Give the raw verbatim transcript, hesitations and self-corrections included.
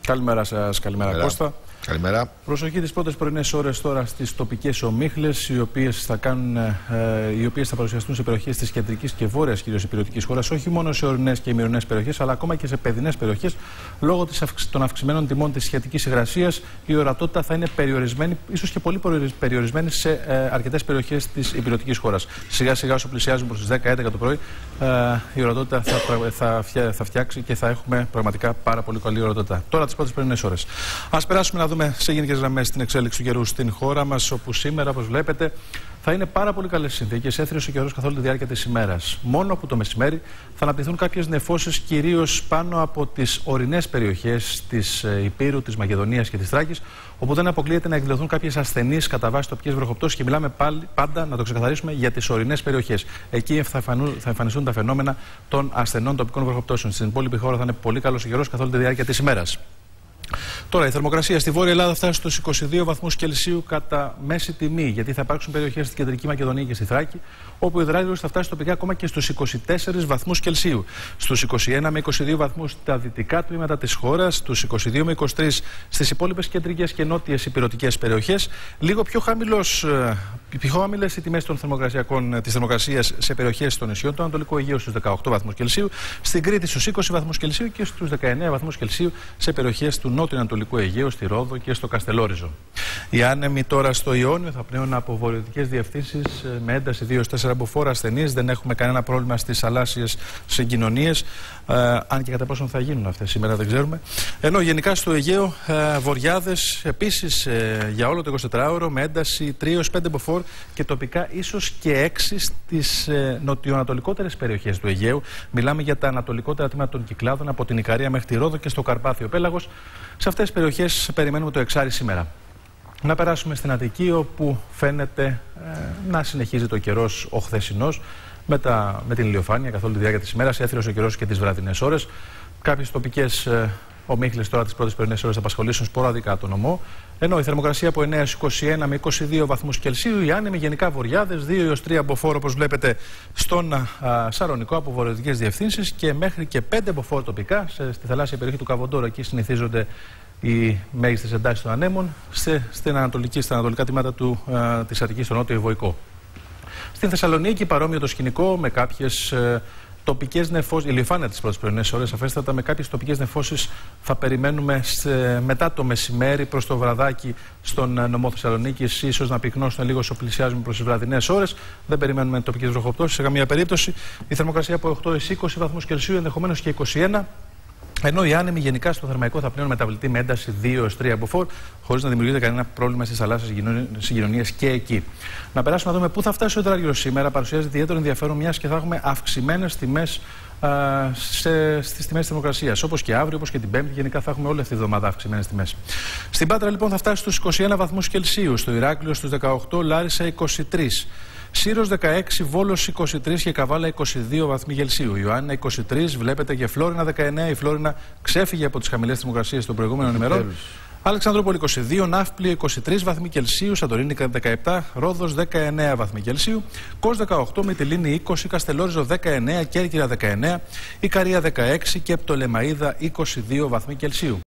Καλημέρα σας, καλημέρα, καλημέρα Κώστα. Καλημέρα. Προσοχή τις πρώτες πρωινές ώρες τώρα στις τοπικές ομίχλες, οι οποίες θα, κάνουν, ε, οι οποίες θα παρουσιαστούν σε περιοχές της κεντρικής και βόρειας κυρίως υπηρετικής χώρας, όχι μόνο σε ορεινές και ημιορεινές περιοχές, αλλά ακόμα και σε παιδινές περιοχές. Λόγω της αυξ, των αυξημένων τιμών της σχετικής υγρασίας, η ορατότητα θα είναι περιορισμένη, ίσως και πολύ περιορισμένη σε ε, αρκετές περιοχές της υπηρετικής χώρας. Σιγά σιγά, όσο πλησιάζουν προς τις δέκα έντεκα το πρωί, ε, η ορατότητα θα, θα, θα, θα φτιάξει και θα έχουμε πραγματικά πάρα πολύ καλή ορατότητα. Τώρα τις πρώτες πρωινές ώρες. Ας περάσουμε να δούμε σε γενικές γραμμές την εξέλιξη του καιρού στην χώρα μας, όπου σήμερα, όπως βλέπετε, θα είναι πάρα πολύ καλές συνθήκες, έθριος ο καιρός καθ' όλη τη διάρκεια της ημέρας. Μόνο από το μεσημέρι θα αναπτυχθούν κάποιες νεφώσεις, κυρίως πάνω από τις ορεινές περιοχές της Υπήρου, της Μακεδονίας και της Θράκης, όπου δεν αποκλείεται να εκδηλωθούν κάποιες ασθενείς κατά βάση τοπικές βροχοπτώσεις, και μιλάμε πάλι, πάντα, να το ξεκαθαρίσουμε, για τις ορεινές περιοχές. Εκεί θα, εμφανού, θα εμφανιστούν τα φαινόμενα των ασθενών τοπικών βροχοπτώσεων. Στην υπόλοιπη χώρα θα είναι πολύ καλός ο καιρός καθ' όλη τη διάρκεια της ημέρας. Τώρα, η θερμοκρασία στη Βόρεια Ελλάδα φτάσει στους είκοσι δύο βαθμούς Κελσίου κατά μέση τιμή, γιατί θα υπάρξουν περιοχές στην Κεντρική Μακεδονία και στη Θράκη, όπου ο υδράργυρος θα φτάσει τοπικά ακόμα και στους είκοσι τέσσερις βαθμούς Κελσίου. Στους είκοσι ένα με είκοσι δύο βαθμούς στα δυτικά τμήματα της χώρας, στους είκοσι δύο με είκοσι τρεις στις υπόλοιπες κεντρικές και νότιες υπηρετικές περιοχές. Λίγο πιο, χαμηλός, πιο χαμηλές οι τιμές των θερμοκρασιακών, της θερμοκρασίας σε περιοχές των νησιών του Ανατολικού Αιγαίου στους δεκαοκτώ βαθμούς Κελσίου, στην Κρήτη στους είκοσι βαθμούς Κελσίου και στους δεκαεννέα βαθμούς Κελσίου σε περιοχές του Νότιου Ανατολικού Αιγαίου, στη Ρόδο και στο Καστελόριζο. Οι άνεμοι τώρα στο Ιόνιο θα πνέουν από βορειοδυτικές διευθύνσεις με ένταση δύο έως τέσσερα μποφόρ ασθενείς. Δεν έχουμε κανένα πρόβλημα στις θαλάσσιες συγκοινωνίες. Ε, αν και κατά πόσον θα γίνουν αυτές σήμερα δεν ξέρουμε. Ενώ γενικά στο Αιγαίο ε, βοριάδες επίσης ε, για όλο το εικοσιτετράωρο με ένταση τρία έως πέντε μποφόρ και τοπικά ίσως και έξι στις ε, νοτιοανατολικότερες περιοχές του Αιγαίου. Μιλάμε για τα ανατολικότερα τμήματα των Κυκλάδων, από την Ικαρία μέχρι τη Ρόδο και στο Καρπάθιο Πέλαγος. Σε αυτές τις περιοχές περιμένουμε το εξάρι σήμερα. Να περάσουμε στην Αττική, όπου φαίνεται ε, να συνεχίζει το καιρός ο χθεσινός, με, τα, με την ηλιοφάνεια καθ' όλη τη διάρκεια της ημέρας, έθριος ο καιρός και τις βραδινές ώρες. Κάποιες τοπικές ε, ομίχλες τώρα τις πρώτες πρωινές ώρες θα απασχολήσουν σποραδικά τον νομό. Ενώ η θερμοκρασία από εννέα έως είκοσι ένα με είκοσι δύο βαθμούς Κελσίου, οι άνεμοι γενικά βοριάδες, δύο έως τρία μποφόρ όπως βλέπετε στον α, Σαρονικό από βορειοδυτικές διευθύνσεις, και μέχρι και πέντε μποφόρ τοπικά σε, στη θαλάσσια περιοχή του Καβοντόρο. Εκεί συνηθίζονται οι μέγιστες εντάσεις των ανέμων, σε, στην ανατολική, στα ανατολικά τμήματα του, α, της Αττικής, στο νότιο Ευωικό. Στην Θεσσαλονίκη παρόμοιο το σκηνικό, με κάποιες ε, τοπικές νεφώσεις, ηλιοφάνεια τις πρώτες πρωινές ώρες, αφέστατα, με κάποιες τοπικές νεφώσεις θα περιμένουμε σε, μετά το μεσημέρι προς το βραδάκι στον νομό Θεσσαλονίκης, ίσως να πυκνώσουν λίγο όσο πλησιάζουμε προς τις βραδινές ώρες. Δεν περιμένουμε τοπικές βροχοπτώσεις σε καμία περίπτωση. Η θερμοκρασία από οκτώ έως είκοσι βαθμούς Κελσίου, ενδεχομένως και είκοσι ένα. Ενώ οι άνεμοι γενικά στο θερμαϊκό θα πνέουν μεταβλητή με ένταση δύο έως τρία μποφόρ, χωρίς να δημιουργείται κανένα πρόβλημα στις θαλάσσιες συγκοινωνίες και εκεί. Να περάσουμε να δούμε πού θα φτάσει ο υδράργυρος σήμερα. Παρουσιάζεται ιδιαίτερο ενδιαφέρον, μιας και θα έχουμε αυξημένες τιμές στις τιμές της θερμοκρασίας. Όπως και αύριο, όπως και την Πέμπτη, γενικά θα έχουμε όλη αυτή τη εβδομάδα αυξημένες τιμές. Στην Πάτρα λοιπόν θα φτάσει στους είκοσι ένα βαθμούς Κελσίου, στο Ηράκλειο στους δεκαοκτώ, Λάρισα είκοσι τρεις. Σύρος δεκαέξι, Βόλος είκοσι τρεις και Καβάλα είκοσι δύο βαθμοί Κελσίου. Ιωάννινα είκοσι τρεις, βλέπετε, και Φλόρινα δεκαεννέα. Η Φλόρινα ξέφυγε από τις χαμηλές θερμοκρασίες των προηγούμενων ημερών. Αλεξανδρούπολη είκοσι δύο, Ναύπλιο είκοσι τρεις βαθμοί Κελσίου, Σαντορίνη δεκαεπτά, Ρόδος δεκαεννέα βαθμοί Κελσίου, Κος δεκαοκτώ, Μυτιλήνη είκοσι, Καστελόριζο δεκαεννέα, Κέρκυρα δεκαεννέα, Ικαρία δεκαέξι και Πτολεμαΐδα είκοσι δύο βαθμοί Κελσίου.